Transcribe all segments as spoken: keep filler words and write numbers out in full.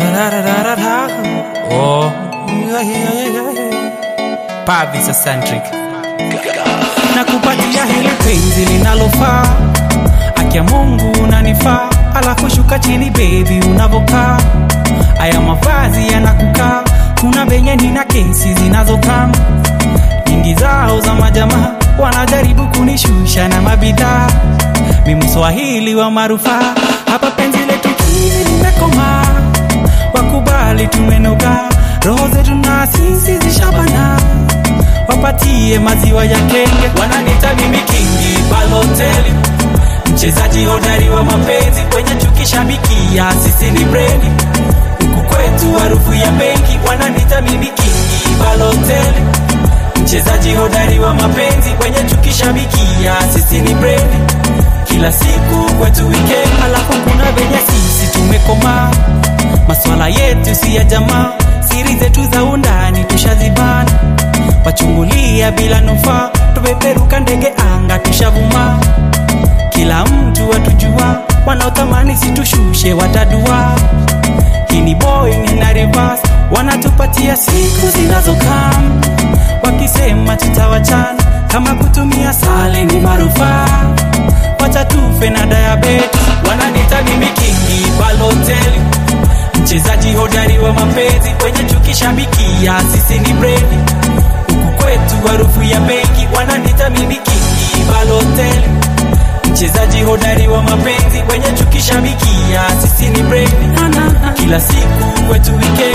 Oh, Pavisa Centric. Nakupatia hili penzi linalofaa, akia Mungu unanifaa, alafu shuka chini baby unavokaa. Aya mavazi yanakukaa, kuna benye nina kesi zinazokaa. Nyingi zao za majamaa wanajaribu kunishusha na mabidhaa. Mimi Mswahili wa marufaa, hapa penzi letu kili limekoma. Wakubali tumenoga, roho zetu na sisi zishabana. Wapatie maziwa ya kenge, wananita mimi Kingi Balotelli, mchezaji hodari wa mapenzi, kwenye chuki shabikia sisi ni brandi. Huku kwetu harufu ya benki, wananita mimi Kingi Balotelli, mchezaji hodari wa mapenzi, kwenye chuki shabikia sisi ni brandi. Kila siku kwetu weekend, alafu kuna venye sisi tumekoma. Maswala yetu si ya jamaa, siri zetu za undani tushazibana. Wachungulia bila nufaa, tubeperuka ndege anga tushavuma. Kila mtu watujua, wanaotamani situshushe watadua. Hini Boeing na reverse, wanatupatia siku zinazokaa. Wakisema tutawachana, kama kutumia sale ni marufaa. Wacha tufe na diabetes, wananita mimi Kingi Balotelli, mchezaji hodari wa mapenzi, kwenye chuki shabikia sisi ni brandi. Huku kwetu harufu ya benki, wananita mimi Kingi Balotelli, mchezaji hodari wa mapenzi, kwenye chuki shabikia sisi ni brandi. Kila siku kwetu weekend,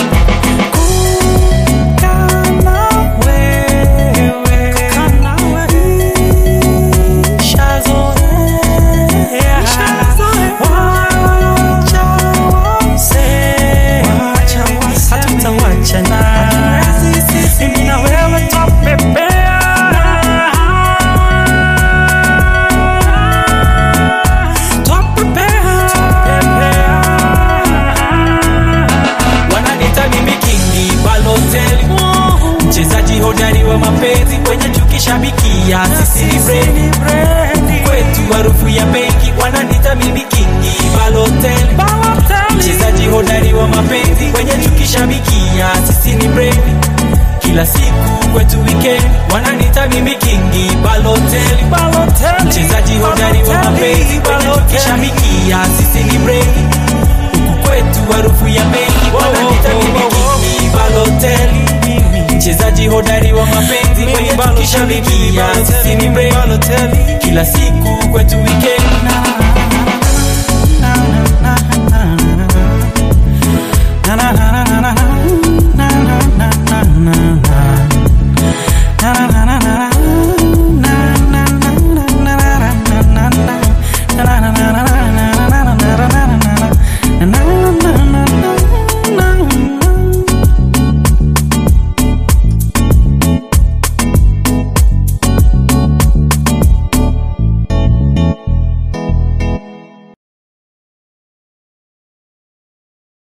mchezaji hodari wa mapenzi, kwenye chuki shabikia sisi ni brandi. Kwetu harufu ya benki, wananita mimi Kingi Balotelli, mchezaji hodari wa mapenzi, kwenye chuki shabikia sisi ni brandi. Kila siku kwetu weekend, wananita mimi Kingi Balotelli, mchezaji hodari wa mapenzi, kwenye chuki shabikia sisi ni brandi. Huku kwetu harufu ya benki, wananita mimi Kingi Balotelli, mchezaji hodari wa mapenzi, kwenye chuki shabikia sisi ni brandi. Kila siku kwetu weekend.